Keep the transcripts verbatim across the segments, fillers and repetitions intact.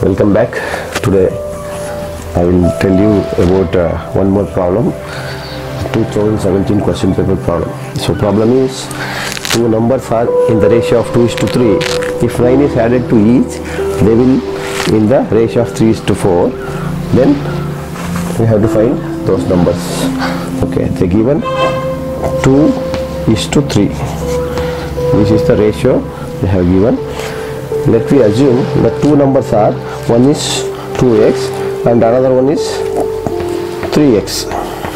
Welcome back. Today I will tell you about uh, one more problem, two thousand seventeen question paper problem. So problem is, two numbers are in the ratio of two is to three. If nine is added to each, they will in the ratio of three is to four. Then we have to find those numbers. Okay, they given two is to three. This is the ratio they have given. Let me assume that two numbers are, one is two x and another one is three x.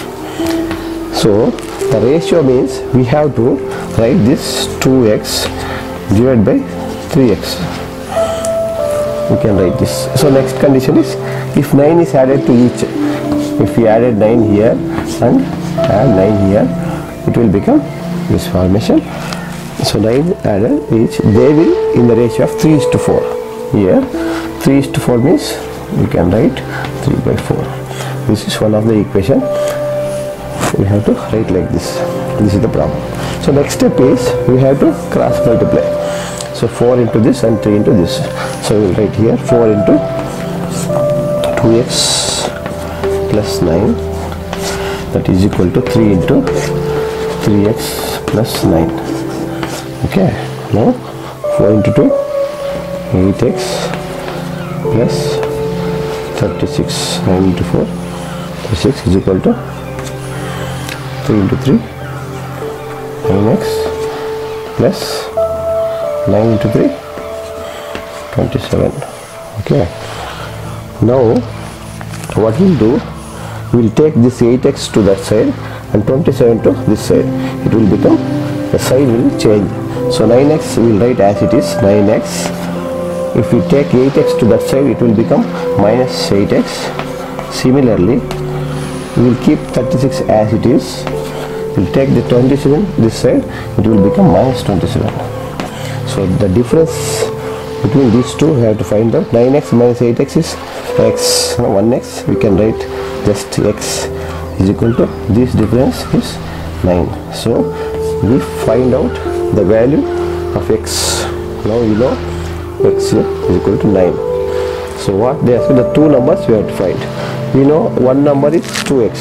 So the ratio means we have to write this two x divided by three x. We can write this. So next condition is, if nine is added to each, if we added nine here and add nine here, it will become this formation. So nine added each, they will in the ratio of three is to four. Here three is to four means we can write three by four. This is one of the equation. We have to write like this. This is the problem. So next step is, we have to cross multiply. So four into this and three into this. So we will write here four into two x plus nine, that is equal to three into three x plus nine. Okay, now four into two, eight x plus thirty-six, nine into four, thirty-six is equal to three into three, nine x plus nine into three, twenty-seven. Okay, now what we'll do, we'll take this eight x to that side and twenty-seven to this side. It will become, the side will change. So nine x we will write as it is, nine x. If we take eight x to that side, it will become minus eight x. Similarly, we will keep thirty-six as it is. We will take the twenty-seven this side, it will become minus twenty-seven. So the difference between these two, we have to find out. Nine x minus eight x is x, no, one x. We can write just x is equal to, this difference is nine. So we find out the value of x. Now you know x here is equal to nine. So what they ask, the two numbers we have to find. We know one number is two x.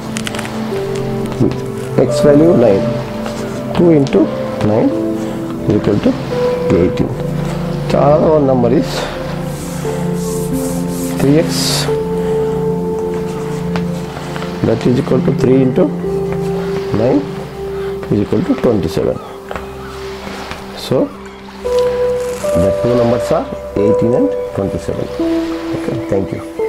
X value nine. two into nine is equal to eighteen. The other one number is three x. That is equal to three into nine is equal to twenty-seven. So the two numbers are eighteen and twenty-seven. Okay, thank you.